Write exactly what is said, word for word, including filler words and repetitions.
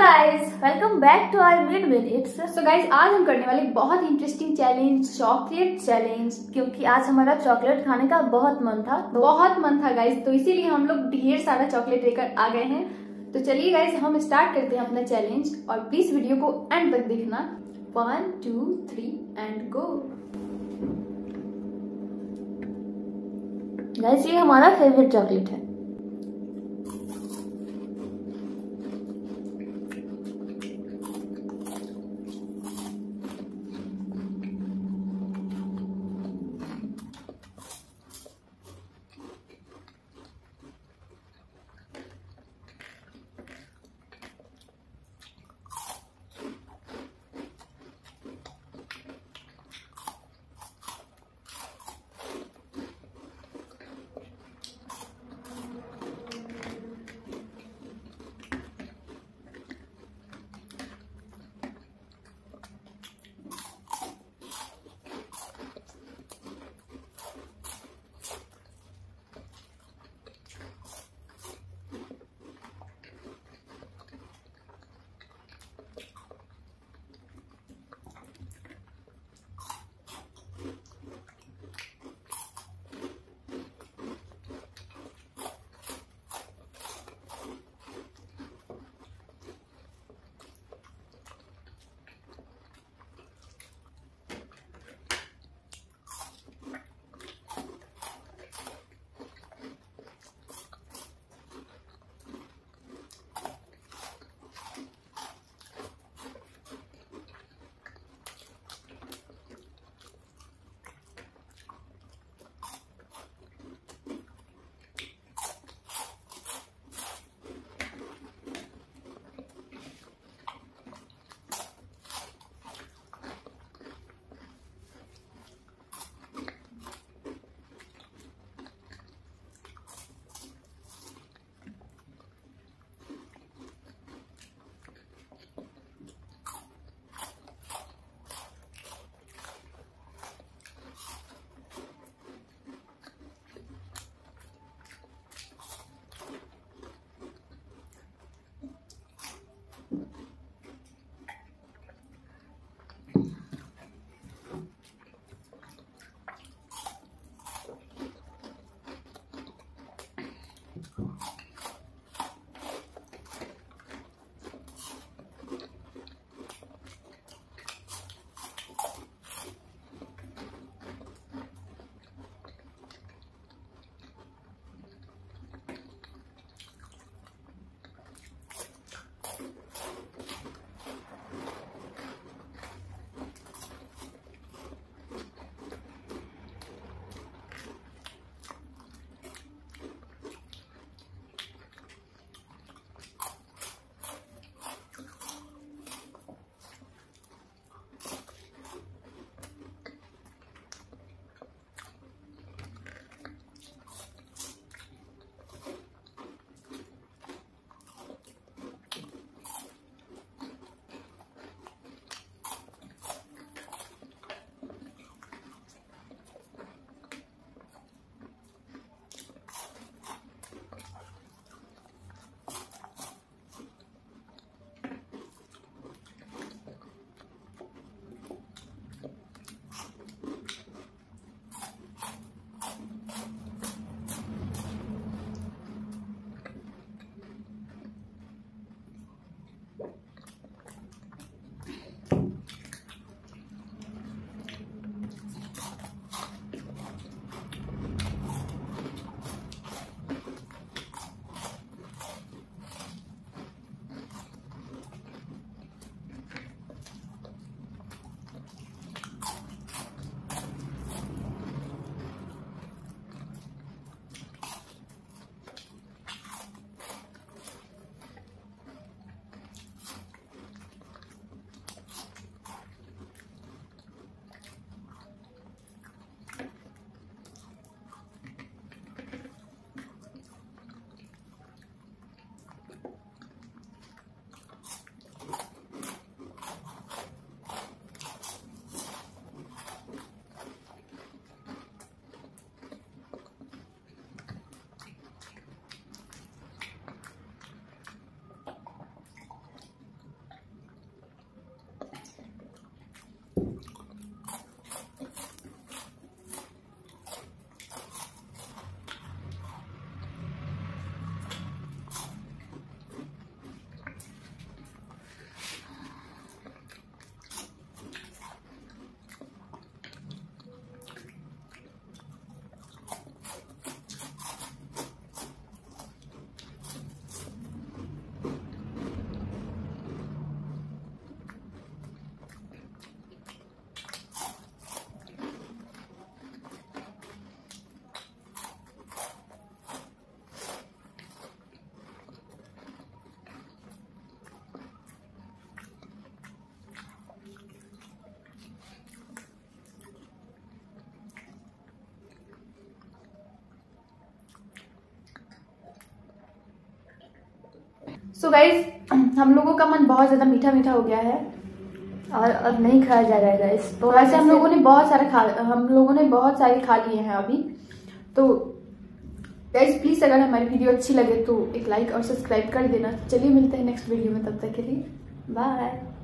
Guys, welcome back to our mid minutes. So guys, आज हम करने वाले बहुत इंटरेस्टिंग चैलेंज, चॉकलेट चैलेंज, क्योंकि आज हमारा चॉकलेट खाने का बहुत मन था बहुत मन था गाइस, तो इसीलिए हम लोग ढेर सारा चॉकलेट लेकर आ गए हैं। तो चलिए गाइस, हम स्टार्ट करते हैं अपना चैलेंज और प्लीज वीडियो को एंड तक देखना। One two three and go. Guys, ये हमारा फेवरेट चॉकलेट है। सो गाइज हम लोगों का मन बहुत ज्यादा मीठा मीठा हो गया है और अब नहीं खाया जा रहा है गाइज। तो वैसे हम लोगों ने बहुत सारे खा हम लोगों ने बहुत सारे खा लिए हैं अभी। तो गाइज प्लीज अगर हमारी वीडियो अच्छी लगे तो एक लाइक और सब्सक्राइब कर देना। चलिए मिलते हैं नेक्स्ट वीडियो में, तब तक के लिए बाय।